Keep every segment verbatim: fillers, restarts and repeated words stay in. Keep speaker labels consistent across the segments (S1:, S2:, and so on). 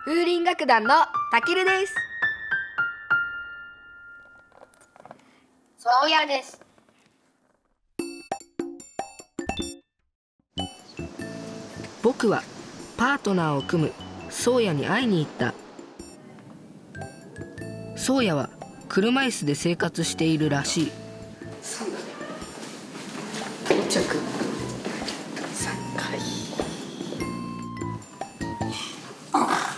S1: 風鈴楽団のたけるです。
S2: そうやです。
S1: 僕はパートナーを組むそうやに会いに行った。そうやは車椅子で生活しているらしい。
S3: 到着さんかい。あ、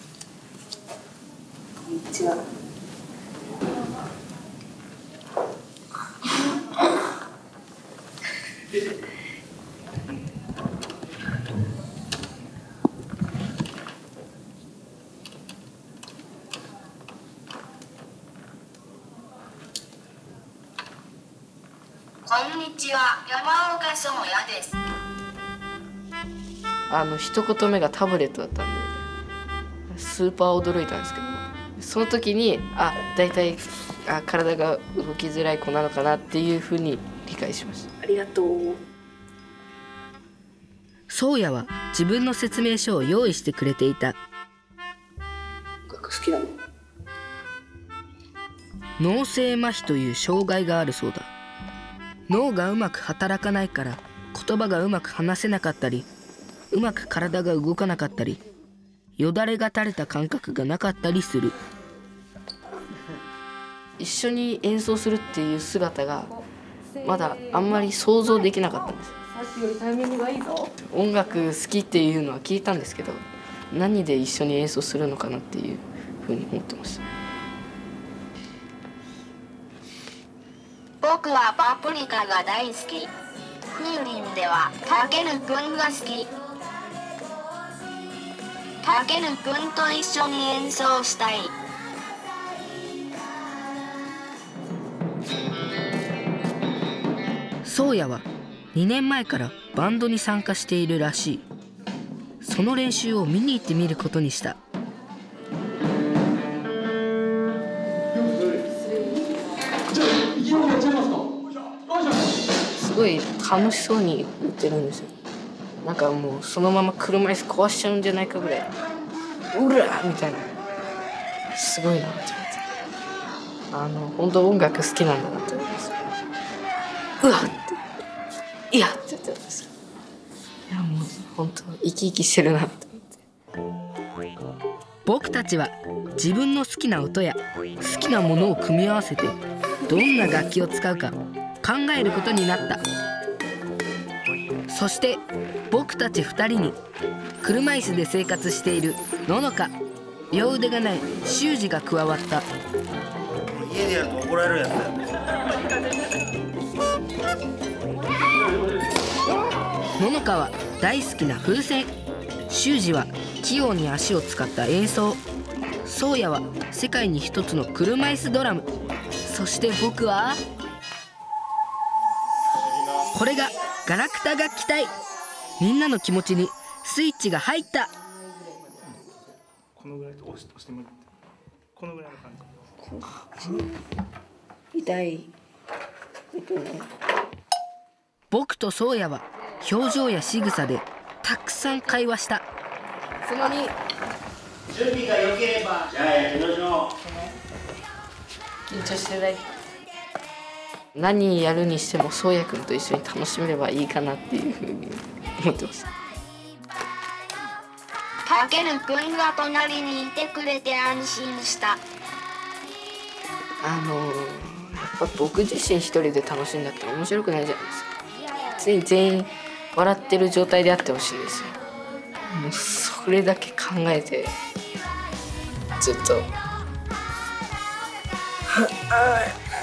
S3: こんにちは。
S2: こんにちは、山岡そうやです。
S3: あの一言目がタブレットだったんでスーパー驚いたんですけど、その時にあだいたいあ体が動きづらい子なのかなっていうふうに理解しました。ありがとう。
S1: そうやは自分の説明書を用意してくれていた。
S3: 音楽好きなの？
S1: 脳性麻痺という障害があるそうだ。脳がうまく働かないから言葉がうまく話せなかったり、うまく体が動かなかったり、よだれが垂れた感覚がなかったりする。
S3: 一緒に演奏するっていう姿がまだあんまり想像できなかったんです。音楽好きっていうのは聞いたんですけど、何で一緒に演奏するのかなっていうふうに思ってました。
S2: 僕はパプリカが大好き。風鈴ではたけるくんが好き。たけるくんと一緒に演奏したい。
S1: そうやはにねんまえからバンドに参加しているらしい。その練習を見に行ってみることにした。
S3: すごい楽しそうに言ってるんですよ。なんかもうそのまま車椅子壊しちゃうんじゃないかぐらい、うらみたいな、すごいなって思って、あの本当音楽好きなんだなって思います。うわっていやって言ってたんですよ。いやもう本当生き生きしてるなって思って。
S1: 僕たちは自分の好きな音や好きなものを組み合わせてどんな楽器を使うか考えることになった。そして僕たちふたりに車椅子で生活しているののか、両腕がない修二が加わった。
S4: 家でやると怒られるやつだよ。
S1: ののかは大好きな風船、修二は器用に足を使った演奏、そうやは世界に一つの車椅子ドラム、そして僕はこれがガラクタ楽器隊。みんなの気持ちにスイッチが入った。
S4: このぐらいと押し押してもらって、このぐらいの感
S3: じ。痛い。
S1: 僕とそうやは表情や仕草でたくさん会話した。
S3: そのに
S4: 準備が良ければじゃあやってみましょ
S3: う。緊張してない。何やるにしてもそうやくんと一緒に楽しめればいいかなっていうふうに思ってます。
S2: たけるくんが隣にいてくれて安心した。
S3: あのやっぱ僕自身一人で楽しんだって面白くないじゃないですか。常に全員笑ってる状態であってほしいんですよ。もうそれだけ考えてずっと